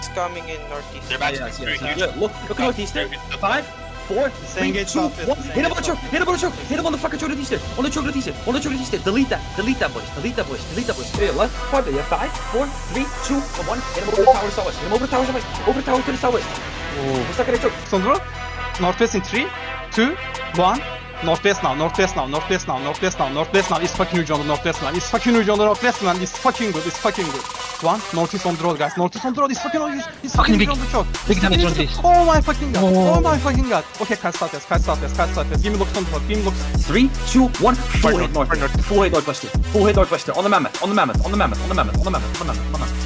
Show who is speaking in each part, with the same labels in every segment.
Speaker 1: It's coming in northeast.
Speaker 2: They're back to
Speaker 3: Look northeastern. 5, 4, 3, 2, 1. Hit him on the choke. Hit him on the choke. Hit him on the fucking choke northeastern. On the choke northeastern. On the choke northeastern. Delete that. Delete that, boys. Delete that, boys. Delete that, boys. Here, left. Farther. Yeah. 5, 4, 3, 2, 1. Hit him over the tower to southwest. Hit him over the tower to southwest. Over the tower to the southwest. Oh, what's that gonna choke?
Speaker 4: Sondro. Northwest in 3, 2, 1. Northwest now, northwest now, northwest now, northwest now, northwest now. It's fucking huge on the northwest, man. It's fucking huge on the northwest, man. It's fucking good. It's fucking good. 1, northeast on the road, guys. Northeast on the road. It's fucking huge. It's fucking huge on the choke.
Speaker 5: Big damage northeast.
Speaker 4: Oh my fucking god. Oh my fucking god. Okay, cut southwest, cut southwest, cut southwest. Give me looks on the road. Give me looks.
Speaker 3: 3, 2, 1. Full hit north. Full hit northwestern. Full hit northwestern. On the mammoth. On the mammoth. On the mammoth. On the mammoth. On the mammoth. On the mammoth. On the mammoth.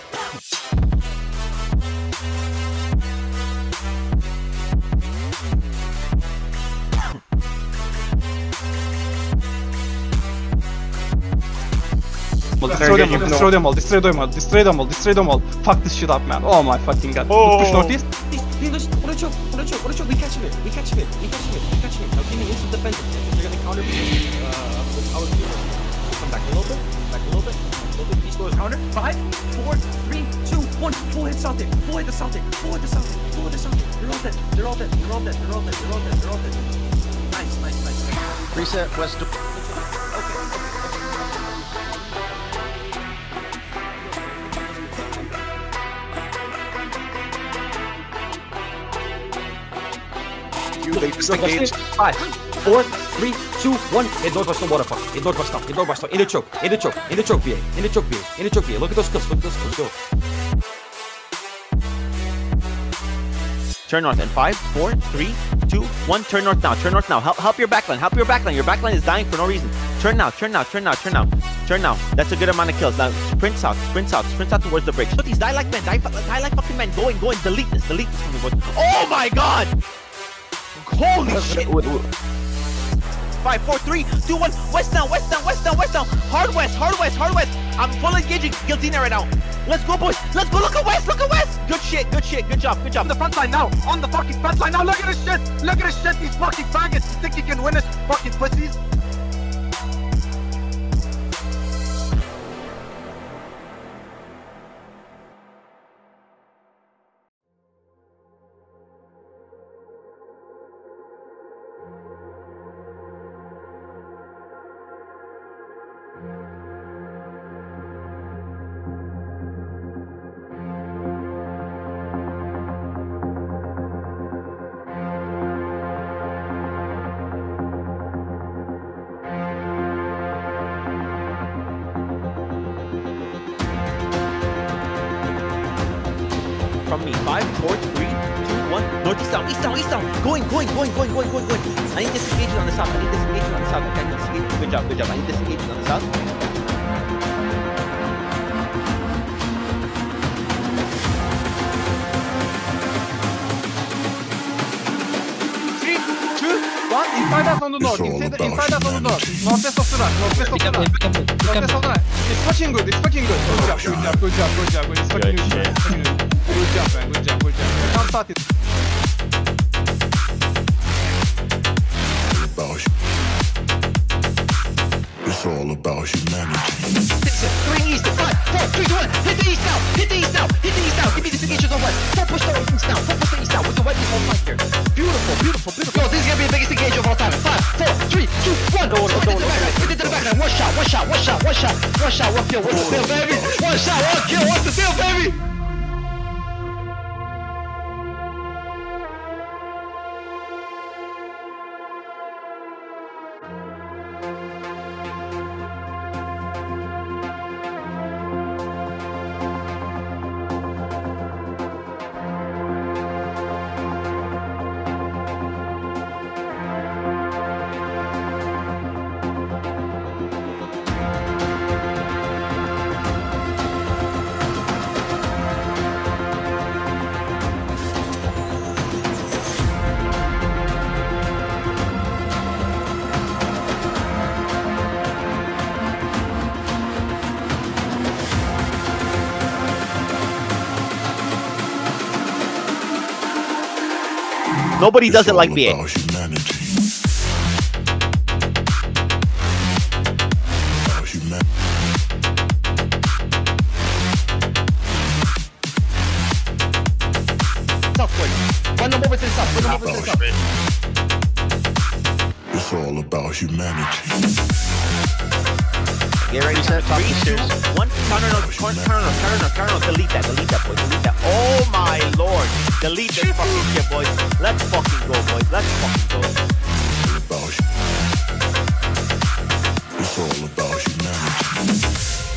Speaker 3: Destroy them all. Fuck this shit up, man. Oh my fucking god. Push northeast. On the choke. We catch him. Now give me instant defense. They're gonna counter with our come back a little bit. These doors counter. 5, 4, 3, 2, 1. Full hit Celtic. Full hit the Celtic. They're all dead. Nice.
Speaker 5: Reset west.
Speaker 2: They just engaged.
Speaker 3: 5, 4, 3, 2, 1. Hit northwest on waterfall. Hit northwest now. In the choke, VA. Look at those kills. Go.
Speaker 6: Turn north in 5, 4, 3, 2, 1. Turn north now. Help your backline. Your backline is dying for no reason. Turn now. That's a good amount of kills. Now sprint south towards the bridge. Look, these die like fucking men. Going. Delete this from the board. Oh my god! Holy shit! 5, 4, 3, 2, 1. West down. Hard west. I'm full engaging Guiltina right now. Let's go, boys. Let's go. Look at west. Good shit. Good job.
Speaker 4: On the front line now. Look at this shit. These fucking faggots. You think you can win this? Fucking pussies.
Speaker 6: From me. 5, 4, 3, 2, 1. Northeast down. East down. Going. I need disengagement on the south. Okay, good job. I need disengagement on the south.
Speaker 4: 3, 2, 1. Inside us on the north. Inside us on the north. Northwest of the right. It's fucking good. Good job. It's fucking good. Good job, man. Can't start it.
Speaker 7: It's all about humanity.
Speaker 5: 3 east, 5, 4, 3, 2, 1. Hit the east now. Give me the engagement on west. 4 push the east now. With the white people flank here. Beautiful. Yo, this is gonna be the biggest engagement of all time. 5, 4, 3, 2, 1. Hit it to the backline. One shot. One kill. What's the deal, baby? One shot. One kill. What's the deal, baby?
Speaker 6: Nobody does it like BA.
Speaker 5: forward. Run them over to the south. Run them over to the south.
Speaker 7: It's all about humanity.
Speaker 6: Get ready, set. 3, 2, 1. Counter no. Delete that, boys. Delete that. Oh my lord. Delete this fucking shit, boys. Let's fucking go, boys. Let's fucking go.
Speaker 7: It's all about humanity.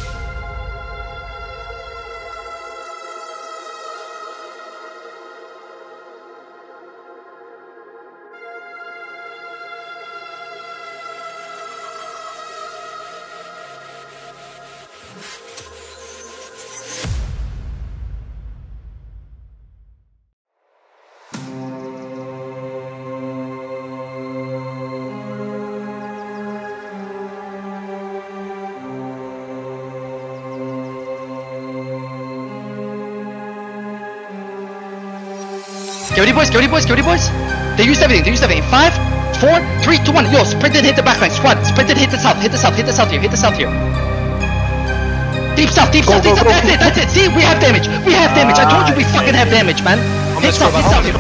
Speaker 5: Get ready, boys. They used everything. 5, 4, 3, 2, 1. Yo, sprint and hit the backline. Squad, sprint and hit the south here. Deep south. That's it. See, we have damage. I told you we fucking have damage, man. Hit south here.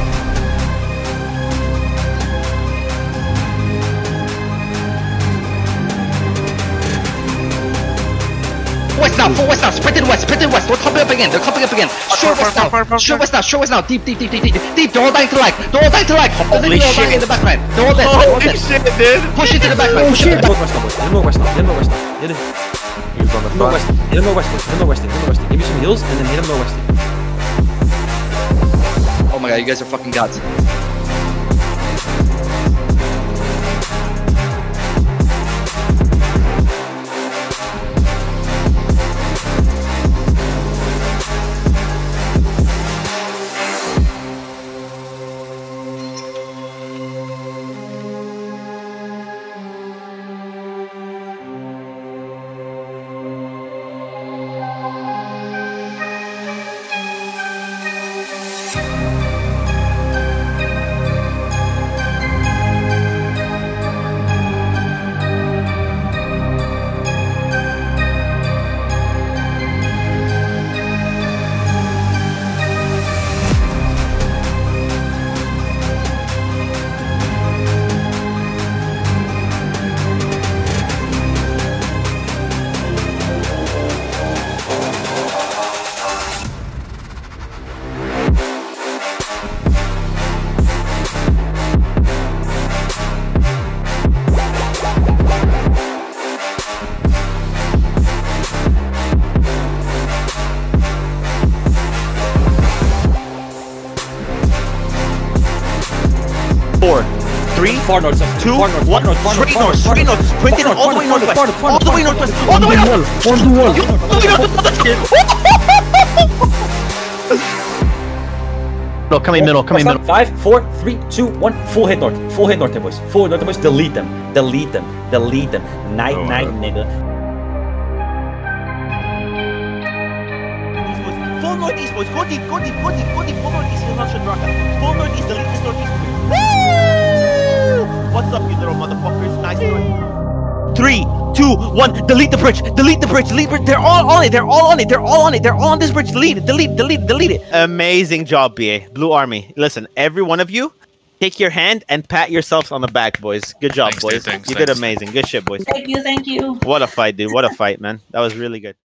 Speaker 5: West now, sprint in west. They're coming up again. Short west now. Deep. They're all dying to lag.
Speaker 6: Holy shit.
Speaker 5: In the backline. They're all dead.
Speaker 6: Holy shit, dude.
Speaker 5: Push into the backline.
Speaker 1: Oh shit! More west now. Hit him. More west. Hit him more west. Give me some heals and then hit him more west.
Speaker 5: Oh my god, you guys are fucking gods.
Speaker 1: Far north,
Speaker 6: 2, 1, straight north, sprinting all the way northwest, all the way northwest.
Speaker 1: No, come in middle. 5, 4, 3, 2, 1. Full hit north, boys. Delete them. Night, nigga.
Speaker 6: Full northeast, boys. Go deep. Full northeast, he'll not Shadraka. Full northeast, delete this northeast. Woo! What's up, you little motherfuckers? Nice one. 3, 2, 1. Delete the bridge. They're all on it. They're all on this bridge. Delete it. Amazing job, BA. Blue Army. Listen, every one of you, take your hand and pat yourselves on the back, boys. Good job, boys. You did amazing. Good shit, boys.
Speaker 8: Thank you.
Speaker 6: What a fight, dude. What a fight, man. That was really good.